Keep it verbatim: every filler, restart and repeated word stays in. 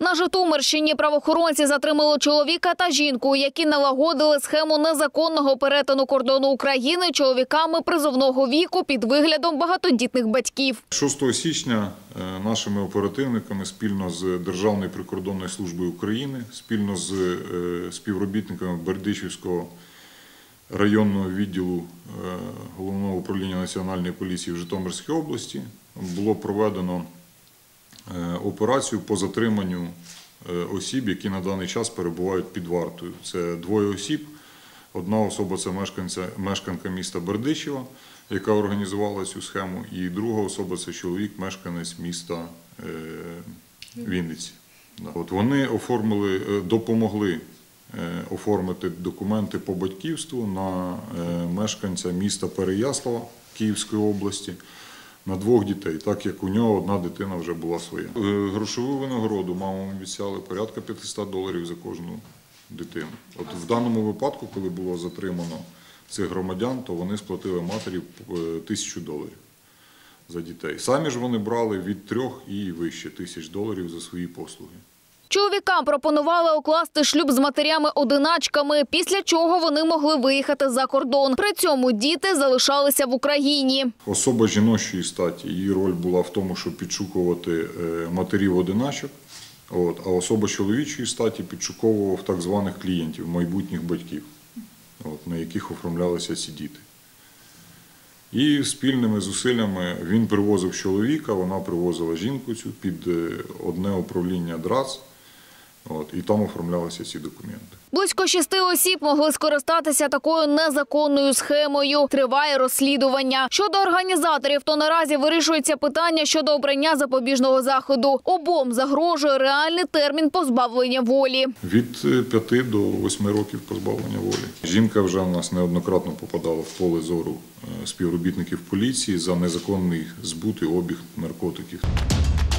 На Житомирщині правоохоронці затримали чоловіка та жінку, які налагодили схему незаконного перетину кордону України чоловіками призовного віку під виглядом багатодітних батьків. шостого січня нашими оперативниками спільно з Державною прикордонною службою України, спільно з співробітниками Бердичівського районного відділу Головного управління Національної поліції в Житомирській області було проведено операцію по затриманню осіб, які на даний час перебувають під вартою. Це двоє осіб. Одна особа – це мешканка міста Бердичева, яка організувала цю схему, і друга особа – це чоловік, мешканець міста Вінниці. От вони оформили, допомогли оформити документи по батьківству на мешканця міста Переяслава Київської області, на двох дітей, так як у нього одна дитина вже була своя. Грошову винагороду мамам обіцяли порядка п'ятисот доларів за кожну дитину. От в даному випадку, коли було затримано цих громадян, то вони сплатили матері тисячу доларів за дітей. Самі ж вони брали від трьох і вище тисяч доларів за свої послуги. Чоловікам пропонували укласти шлюб з матерями-одиначками, після чого вони могли виїхати за кордон. При цьому діти залишалися в Україні. Особа жіночої статі, її роль була в тому, щоб підшукувати матерів-одиначок, а особа чоловічої статі підшуковував так званих клієнтів, майбутніх батьків, на яких оформлялися ці діти. І спільними зусиллями він привозив чоловіка, вона привозила жінку цю під одне управління ДРАЦ, і там оформлялися ці документи. Близько шести осіб могли скористатися такою незаконною схемою. Триває розслідування. Щодо організаторів, то наразі вирішується питання щодо обрання запобіжного заходу. Обом загрожує реальний термін позбавлення волі. Від п'яти до восьми років позбавлення волі. Жінка вже у нас неоднократно попадала в поле зору співробітників поліції за незаконний збут і обіг наркотиків.